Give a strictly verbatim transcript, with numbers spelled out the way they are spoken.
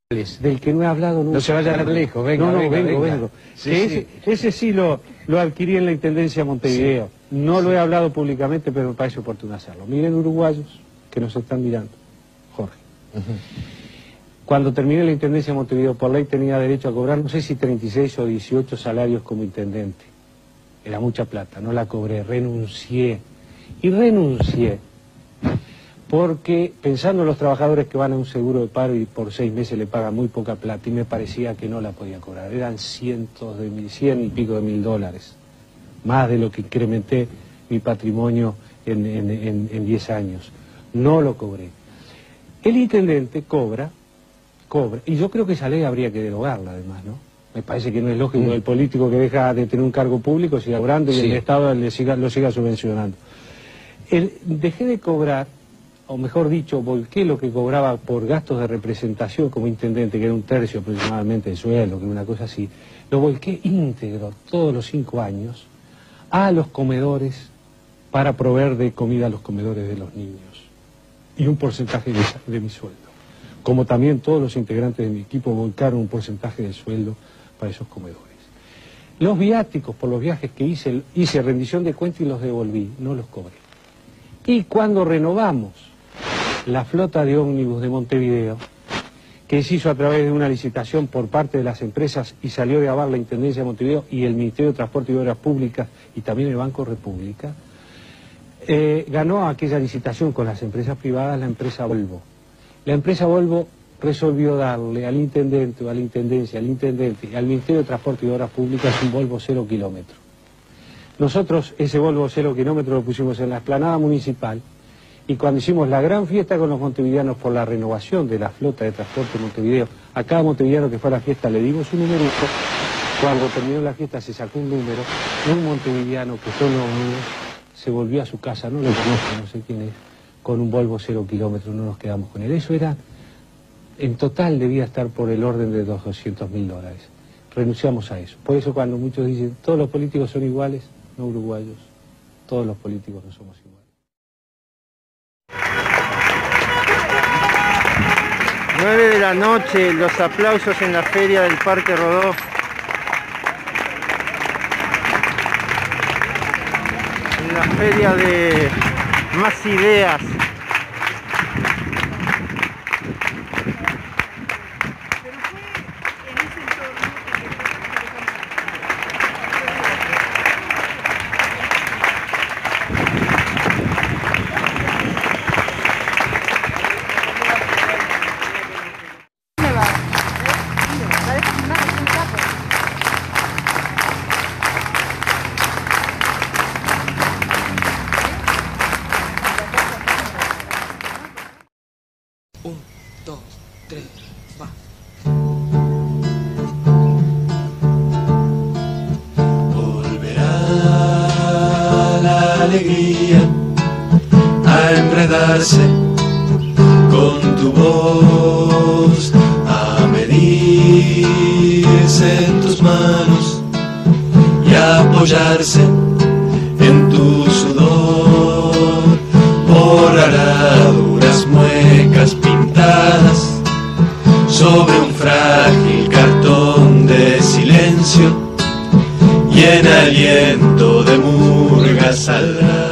del que no he hablado nunca. No se vaya tan lejos, venga, No, no, venga, vengo, venga. vengo. Sí, Que sí. Ese, ese sí lo, lo adquirí en la Intendencia de Montevideo. Sí. No lo he hablado públicamente, pero me parece oportuno hacerlo. Miren, uruguayos que nos están mirando. Jorge. Uh-huh. Cuando terminé la Intendencia de Montevideo, por ley tenía derecho a cobrar, no sé si treinta y seis o dieciocho salarios como intendente. Era mucha plata, no la cobré, renuncié. Y renuncié porque pensando en los trabajadores que van a un seguro de paro y por seis meses le pagan muy poca plata, y me parecía que no la podía cobrar. Eran cientos de mil, cien y pico de mil dólares, más de lo que incrementé mi patrimonio en, en, en, en diez años. No lo cobré. El intendente cobra, cobra, y yo creo que esa ley habría que derogarla además, ¿no? Me parece que no es lógico mm. el político que deja de tener un cargo público siga cobrando y sí. el Estado le siga, lo siga subvencionando. El, dejé de cobrar, o mejor dicho, volqué lo que cobraba por gastos de representación como intendente, que era un tercio aproximadamente del sueldo, que era una cosa así, lo volqué íntegro todos los cinco años a los comedores para proveer de comida a los comedores de los niños y un porcentaje de, de mi sueldo. Como también todos los integrantes de mi equipo volcaron un porcentaje del sueldo para esos comedores. Los viáticos por los viajes que hice, hice rendición de cuentas y los devolví, no los cobré. Y cuando renovamos la flota de ómnibus de Montevideo, que se hizo a través de una licitación por parte de las empresas y salió de aval la Intendencia de Montevideo y el Ministerio de Transporte y Obras Públicas y también el Banco República, eh, ganó aquella licitación con las empresas privadas la empresa Volvo. La empresa Volvo resolvió darle al intendente o a la intendencia, al intendente y al Ministerio de Transporte y Obras Públicas un Volvo cero kilómetro. Nosotros ese Volvo cero kilómetro lo pusimos en la explanada municipal y cuando hicimos la gran fiesta con los montevideanos por la renovación de la flota de transporte de Montevideo, a cada montevideano que fue a la fiesta le dimos un numerito. Cuando terminó la fiesta se sacó un número, un montevideano que son los míos, se volvió a su casa, no lo conozco, no sé quién es, con un Volvo cero kilómetro, no nos quedamos con él. Eso era, en total debía estar por el orden de los doscientos mil dólares. Renunciamos a eso. Por eso cuando muchos dicen, todos los políticos son iguales, no uruguayos, todos los políticos no somos iguales. nueve de la noche, los aplausos en la feria del Parque Rodó. En la feria de Más Ideas. Un, dos, tres, va. Volverá la alegría a enredarse con tu voz, a medirse en tus manos y a apoyarse en tu sudor. Borrará duras muecas pintadas sobre un frágil cartón de silencio y en aliento de murga saldrá